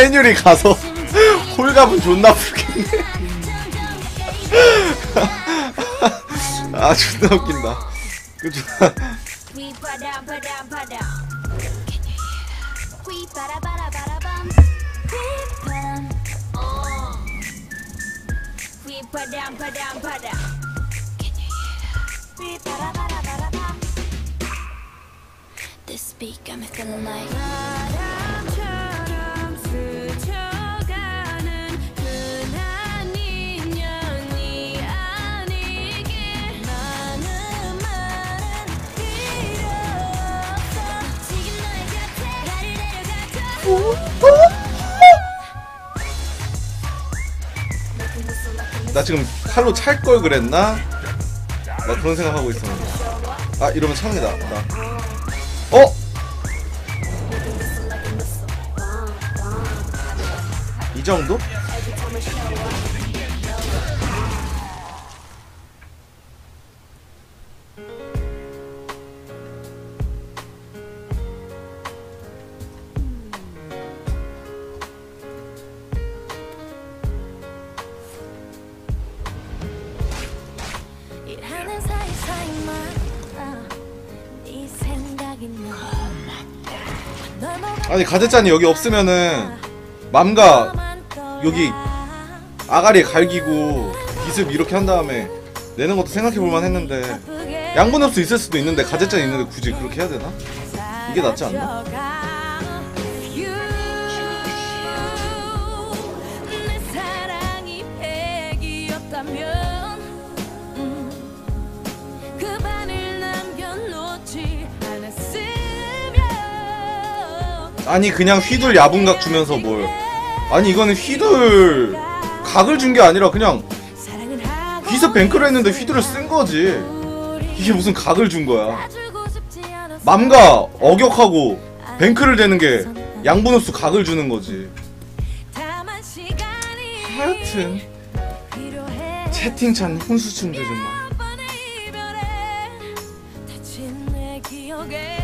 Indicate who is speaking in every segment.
Speaker 1: 케뉴리 가서 홀갑은 존나 부르겠네. 아 존나 웃긴다. 그죠?
Speaker 2: This beat got me feeling like
Speaker 3: 바람처럼 스쳐가는 흔한 인연이 아니길 많은 말은 필요 없어 지금 너의 곁에 나를 데려가줘
Speaker 1: 나 지금 칼로 찰 걸 그랬나? 나 그런 생각하고 있었는데. 아 이러면 차는 게 낫다. 어? 이 정도?
Speaker 3: 일하는 사이사이만 네 생각이 나
Speaker 1: 아니 가제짠이 여기 없으면은 맘가 여기 아가리에 갈기고 기습 이렇게 한 다음에 내는 것도 생각해볼만 했는데 양분 흡수 있을 수도 있는데 가제짠이 있는데 굳이 그렇게 해야 되나? 이게 낫지 않나?
Speaker 3: 내 사랑이 백이었다면 그 반을 남겨놓지 않았으면
Speaker 1: 아니 그냥 휘둘 야분각 주면서 뭘 아니 이거는 휘둘 각을 준 게 아니라 그냥
Speaker 3: 사랑을 하고
Speaker 1: 기습 뱅크를 했는데 휘둘을 쓴 거지. 이게 무슨 각을 준 거야.
Speaker 3: 주고 싶지 않았어
Speaker 1: 맘가 어격하고 뱅크를 대는 게 양분 흡수 각을 주는 거지.
Speaker 3: 다만 시간이
Speaker 1: 하여튼
Speaker 3: 필요해
Speaker 1: 채팅창 혼수충 되지 마.
Speaker 3: 몇 번의 이별에 다친 내 기억에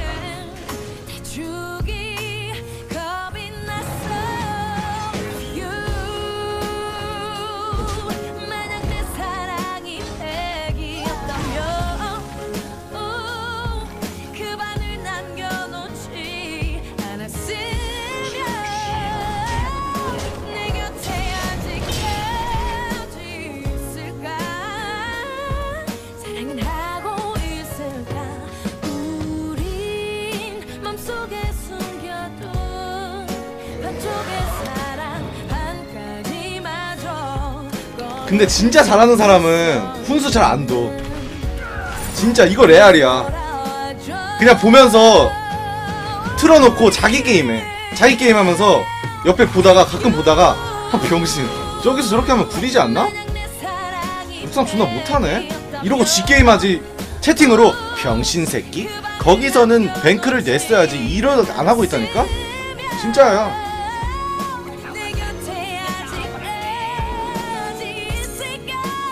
Speaker 3: 대축이 겁이 났어 You 만약 내 사랑이 백이었다면 그 반을 남겨놓지 않았으면 내 곁에 아직까지 있을까 사랑은 하고 있을까 우린 맘속에 숨겨둔 반쪽의 사랑 반까지마저
Speaker 1: 근데 진짜 잘하는 사람은 훈수 잘 안 둬. 진짜 이거 레알이야. 그냥 보면서 틀어놓고 자기 게임해. 자기 게임하면서 옆에 보다가 가끔 보다가 아 병신 저기서 저렇게 하면 구리지 않나? 옥상 존나 못하네. 이러고 지 게임하지. 채팅으로 병신 새끼? 거기서는 뱅크를 냈어야지. 이러 안 하고 있다니까? 진짜야.
Speaker 3: 내 곁에 아직까지 있을까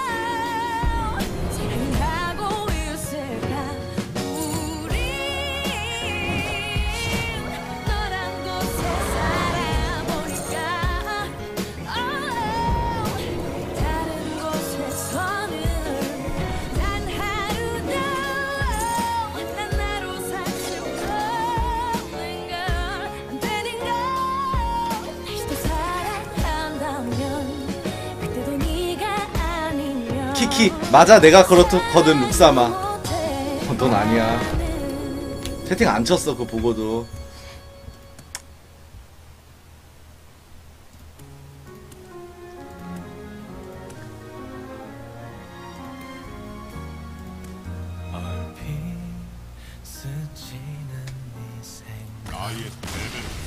Speaker 3: 사랑은 하고 있을까 우린 너란 곳에 살아보니까 다른 곳에서는 단 하루도 난 나로 살 수 없는 걸 안 되는 걸 다시 또 사랑한다면 그때도 네가 아니면
Speaker 1: 키키 맞아 내가 그렇거든 룩사마. 넌 아니야. 채팅 안 쳤어 그거 보고도.
Speaker 4: 얼핏 스치는 네 생각